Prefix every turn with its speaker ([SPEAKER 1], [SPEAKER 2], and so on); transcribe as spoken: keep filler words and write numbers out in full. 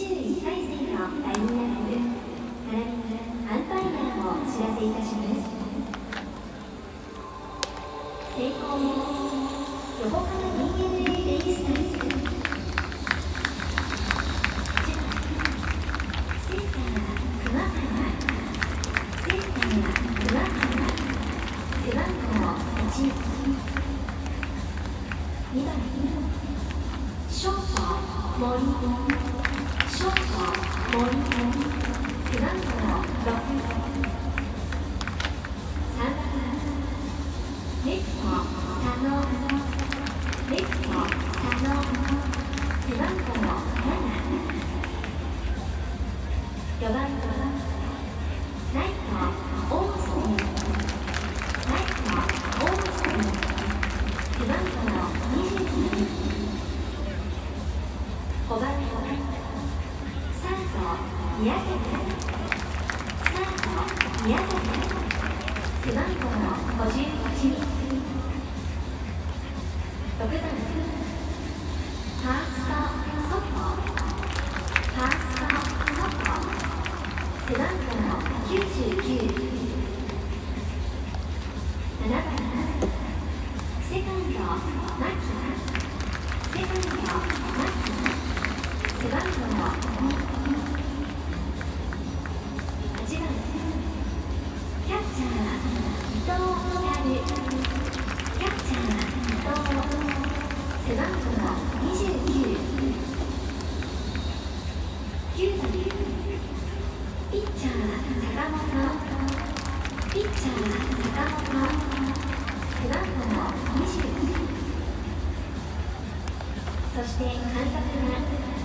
[SPEAKER 1] じゅういっかいせんのラインナップ、並びにアンパイアをお知らせいたします。先行横浜 ディーエヌエー ベイスターズ、センター熊原、センター熊原、背番号いち、にばんショート森、ショート森、背番号ろく、さんばんレフト佐野、レフト佐野、背番号なな、よんばんライト大杉、ライト大杉、背番号にじゅうに、ごばんサード宮崎、サード宮崎、背番号ごじゅういち、ろくばんファーストソフト、ファーストソフト、背番号きゅうじゅうきゅう、ななばんセカンド牧、セカンド牧、背番号に、はちばんキャッチャー伊藤光、キャッチャー伊藤、背番号にじゅうきゅう、きゅうばんピッチャー坂本、ピッチャー坂本、背番号にじゅう、そして監督が